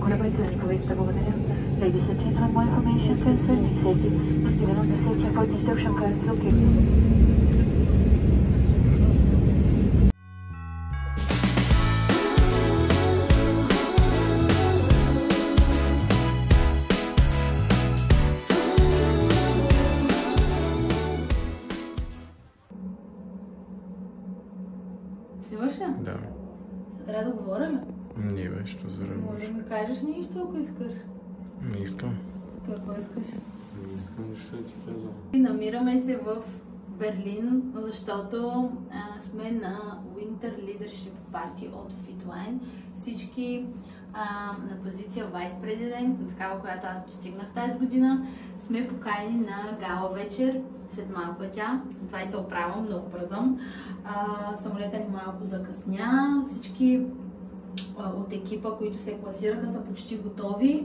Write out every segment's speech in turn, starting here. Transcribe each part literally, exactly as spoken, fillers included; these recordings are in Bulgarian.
Ladies and gentlemen, more information concerning safety is given on the safety airport instruction cards located. Снимаш ли? Да. Трябва да говоря ли? Не бе, що за работа. Може да ми кажеш нещо, ако искаш. Не искам. Какво искаш? Не искам, защо ти казвам. Намираме се в Берлин, защото а, сме на Winter Leadership Party от Fitline. Всички а, на позиция Vice President, такава, която аз постигнах тази година, сме поканени на гала вечер. След малко е тя, затова и се оправям, много бързам. Самолета ни малко закъсня. Всички а, от екипа, които се класираха, са почти готови.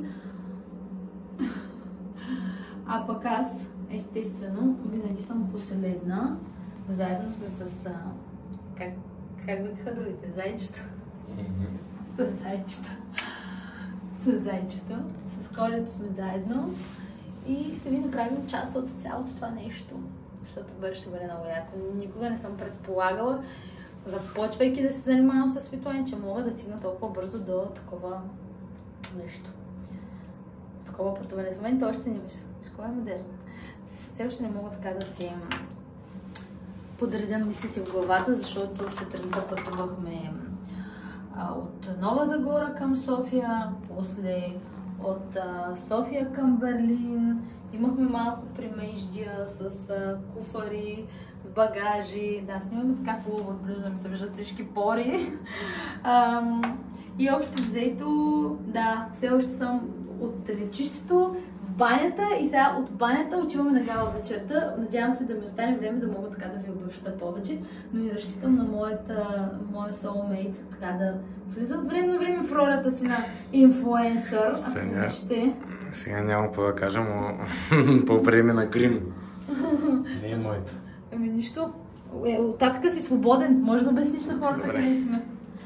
А пък аз, естествено, винаги съм последна. Заедно сме с... А, как, как викаха другите? Зайчета? С зайчета. С зайчета. С Колето сме заедно. И ще ви направим част от цялото това нещо. Защото бъде ще бъде много яко. Никога не съм предполагала, започвайки да се занимавам с Fitline, че мога да стигна толкова бързо до такова нещо. Такова портоване. В момента още не виж. Виж кога е модерна. Все още не мога така да си подредя мислите в главата, защото сутринта пътувахме а, от Нова Загора към София, после от а, София към Берлин. Имахме малко примеждия с а, куфари, с багажи. Да, снимаме така хубаво отблизо, да ми се виждат всички пори. А, и общо взето, да, все още съм от лечището в банята и сега от банята отиваме на гала вечерта. Надявам се да ми остане време да мога така да ви обобща повече, но и разчитам на моята, моя soulmate така да влиза от време на време в ролята си на инфлуенсър. Сега, ще... сега няма какво да кажа, но по време на грим. Не е моето. Ами нищо. Е, оттатъка си свободен. Може да обясниш на хората къде сме.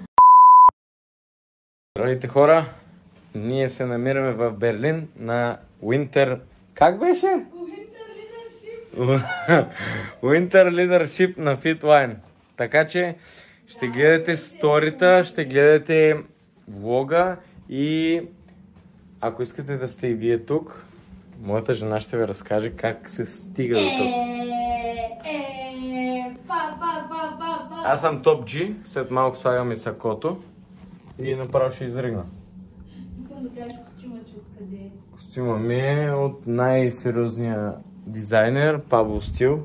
Здравейте хора! Ние се намираме в Берлин на Winter... Как беше? Winter Leadership! Winter Leadership на Fitline. Така че ще гледате сторита, ще гледате влога и ако искате да сте и вие тук, моята жена ще ви разкаже как се стига до тук. Аз съм топ джи, след малко слагам и сакото и направо ще изригна. Искам да кажеш костюма, че откъде е? Костюма ми е от най-сериозния дизайнер, Пабло Стил.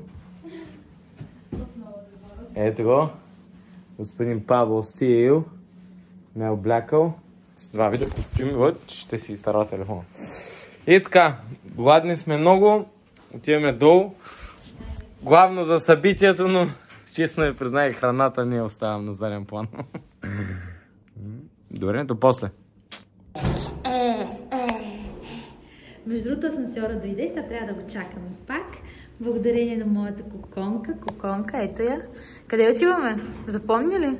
Ето го. Господин Пабло Стил ме е облякал с два вида костюми. Вот, ще си изтарва телефона. И така, гладни сме много, отиваме долу. Главно за събитието, но честно ви признай, храната не оставям на заден план. Добре, до после. Между другото, асансьора дойде и сега трябва да го чакаме пак. Благодарение на моята коконка. Коконка, ето я. Къде отиваме? Запомни ли?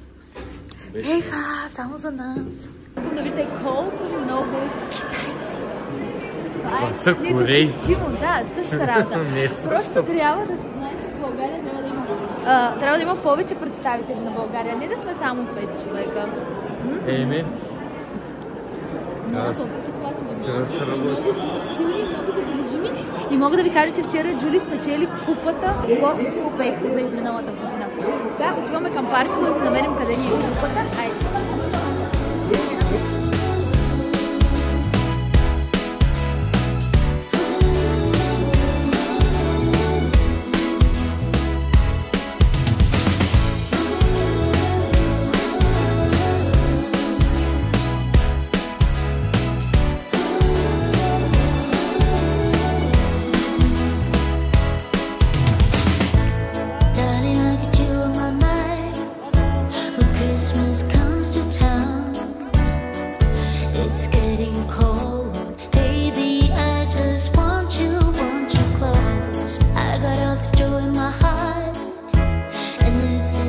Еха, само за нас. Искам да видите колко много китайци. Това са корейци. Да, същата работа. Просто трябва да се знае, че в България трябва да има а, трябва да има повече представители на България. Не да сме само пет човека. Еми. Много това сме много силни, много забележими и мога да ви кажа, че вчера Джули спечели купата по успех за изминалата година. Сега отиваме към партията да си намерим къде ни е купата. Айде!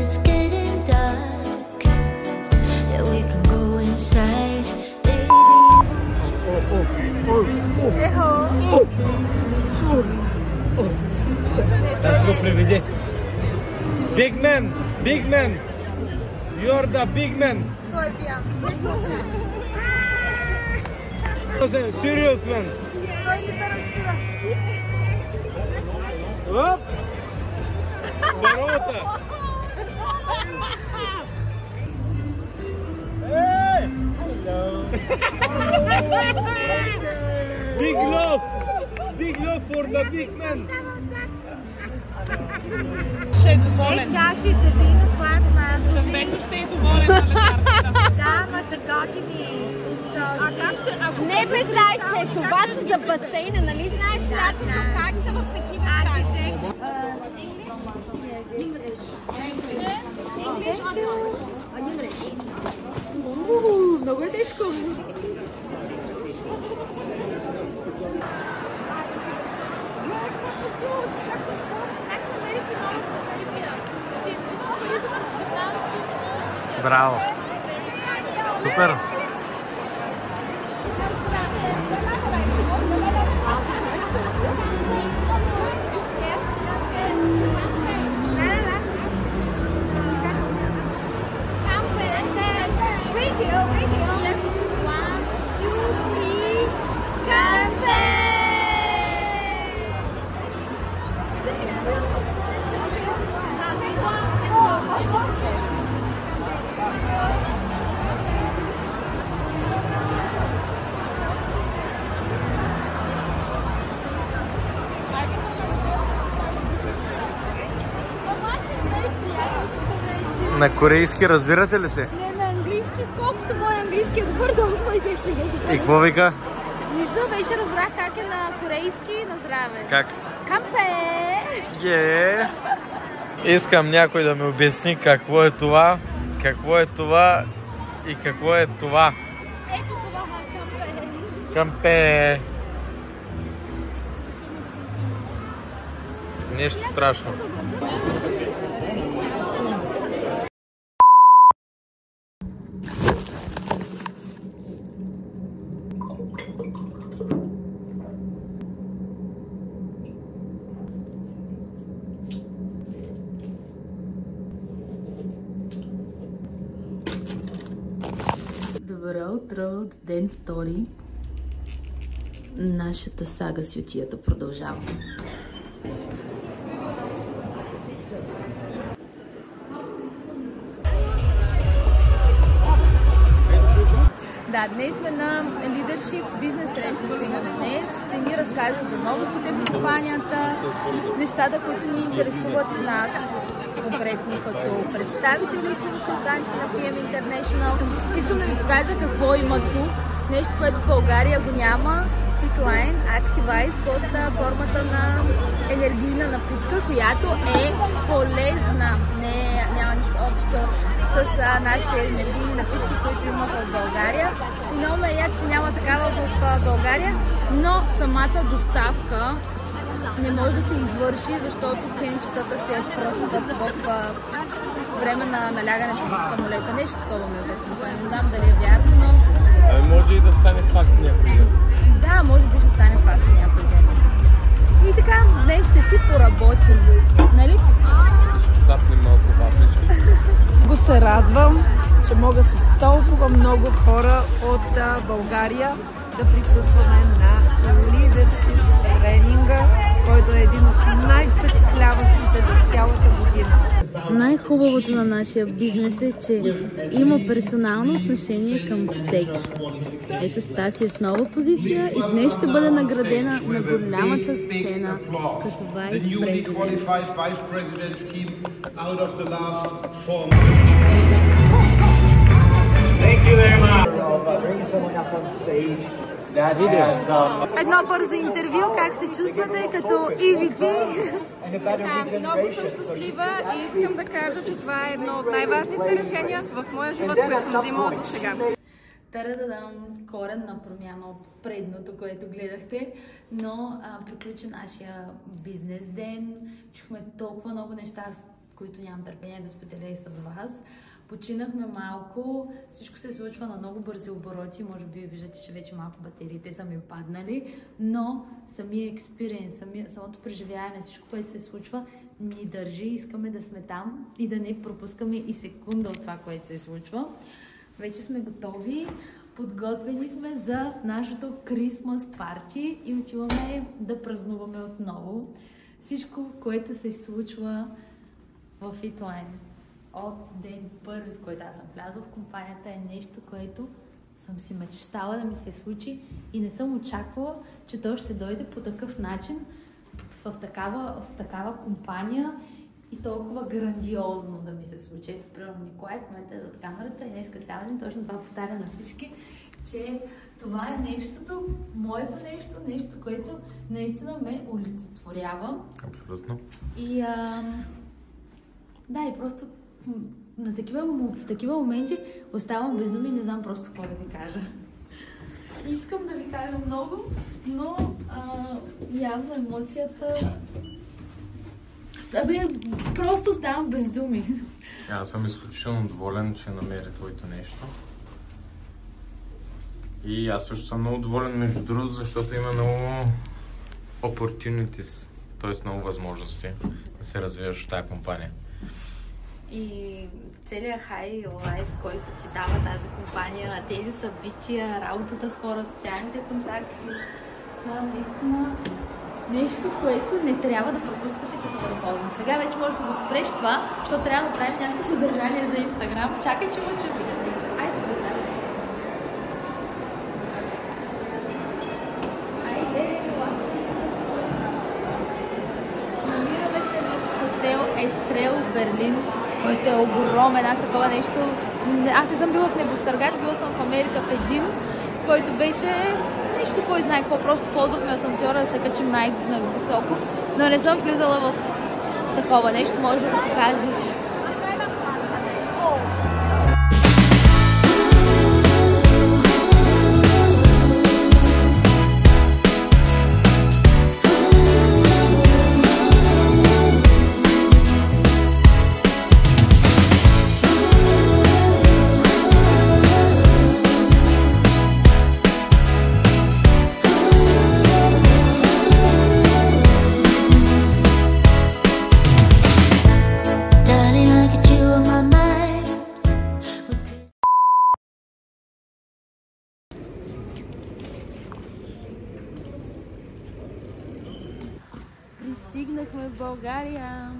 Inside, baby. Ехо! Да ще го приведе. Big man! Big man! You're the big man! Той е пиян. Serious man! Той ни те разпива. Оп! Здоровата! Hey! Big love! Big love for the big man! Ще е доволен. Е, тя ще се вина пластмасови. Съвето ще е доволен на летарката. Да, ма са готини. А как ще ако... Не бе, зайче, това са за басейна, нали знаеш лятото как са в такива чаши? Много е тежко. Чак съм слаб. Значи намерих си нова професия. Ще им взимам пари за професионални снимки. Браво! Супер! Yes, one, two, three, campaign! На корейски разбирате ли се? Не, на английски, колкото мой английски е добър, толкова и взех ли. И какво вика? Нищо, вече разбрах как е на корейски, на здраве. Как? Кампе! Е! Искам някой да ми обясни какво е това, какво е това и какво е това. Ето това кампе. Кампе! Нещо страшно. Добро утро от ден втори. Нашата сага с ютията продължава. Да, днес сме на Leadership бизнес среща, ще имаме днес. Ще ни разказват за новостите в компанията, нещата, които ни интересуват нас, конкретно като представители и консултанти на пи ем International. Искам да ви покажа какво има тук. Нещо, което в България го няма. Quickline Activise под формата на енергийна напитка, която е полезна. Не, няма нищо общо с а, нашите енергийни напитки, които има в България. И много ме яд, че няма такава в а, България, но самата доставка не може да се извърши, защото кенчетата се пръскат в а, време на налягането в самолета. Нещо такова ми обясниха. Не знам дали е вярно, но... Ами може и да стане факт някой ден. Да, може би ще стане факт някой ден. И така, днес ще си поработим. Нали? Стапни малко вафлички. Много се радвам, че мога с толкова много хора от а, България да присъстваме на Leadership тренинга, който е един от най-впечатляващите за цялата година. Най-хубавото на нашия бизнес е, че има персонално отношение към всеки. Ето Стаси е с нова позиция и днес ще бъде наградена на голямата сцена като вайс-президент. Едно бързо интервю, как се чувствате като и ви пи? Много съм щастлива и искам да кажа, че това е едно от най-важните решения в моя живот, което съм взимала до сега. Тара да дам коренна промяна от предното, което гледахте, но а, приключи нашия бизнес ден. Чухме толкова много неща, които нямам търпение да споделя и с вас. починахме малко, всичко се случва на много бързи обороти, може би виждате, че вече малко батериите са ми паднали, но самия експириенс, самото преживяване, всичко, което се случва, ни държи, искаме да сме там и да не пропускаме и секунда от това, което се случва. Вече сме готови, подготвени сме за нашето Christmas парти и отиваме да празнуваме отново всичко, което се случва в Итline. От ден първи, в който аз съм влязла в компанията, е нещо, което съм си мечтала да ми се случи и не съм очаквала, че то ще дойде по такъв начин, в такава, в такава компания и толкова грандиозно да ми се случи. Ето, примерно, Николай в момента е зад камерата и днеска цял ден точно това повтаря на всички, че това е нещото, моето нещо, нещо, което наистина ме олицетворява. Абсолютно. И а, да, и просто на такива, в такива моменти оставам без думи и не знам просто какво да ви кажа. Искам да ви кажа много, но а, явно емоцията... Абе, просто оставам без думи. Аз съм изключително доволен, че намери твоето нещо. И аз също съм много доволен, между другото, защото има много opportunities, т.е. много възможности да се развиваш в тази компания. И целият хай лайф, който ти дава тази компания, тези събития, работата с хора, социалните контакти, са наистина нещо, което не трябва да пропускате като възможност. Сега вече може да го спреш това, защото трябва да правим някакво съдържание за Инстаграм. Чакай, че ме чузи. Айде, благодаря. Айде, намираме се в хотел Естрел, Берлин, който е огромен. Аз такова нещо... Аз не съм била в небостъргач, била съм в Америка в един, който беше нищо, кой знае какво. Просто ползвахме асансьора да се качим най-високо, но не съм влизала в такова нещо. Може да го покажеш. Пристигнахме в България.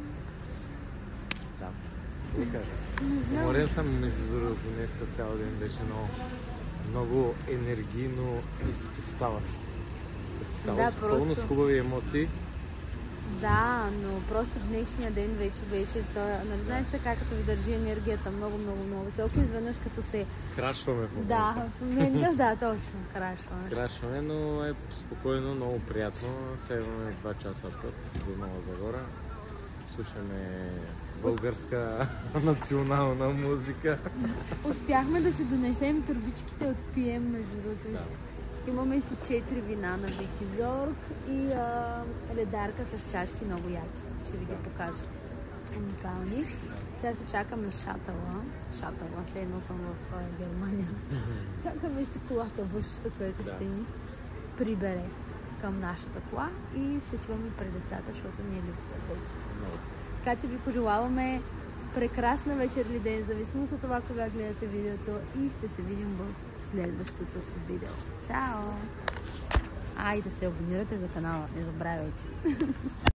Да. Уморен съм, между другото, днеска цял ден беше много, много енергийно изтощаващ. Да, просто... Пълно с хубави емоции. Да, но просто днешния ден вече беше, нали знаете така, като ви държи енергията много, много, много високо, изведнъж като се... Крашваме в момента. Да, в момента, да, точно, крашваме. Крашваме, но е спокойно, много приятно. Сега имаме два часа път до Нова Загора. Слушаме българска национална музика. Успяхме да си донесем турбичките от пи ем, между другото. Да. Имаме си четири вина на Вики Зорг и а, ледарка с чашки много яки. Ще ви ги покажа. Уникални. Сега се чакаме шатъла. Шатъла, все едно съм в а, Германия. Чакаме си колата въщата, която да. ще ни прибере към нашата кола и се отиваме пред децата, защото ни е липсва вече. Така че ви пожелаваме прекрасна вечерли ден, зависимо от това кога гледате видеото и ще се видим в следващото видео. Чао! А, и да се абонирате за канала, не забравяйте!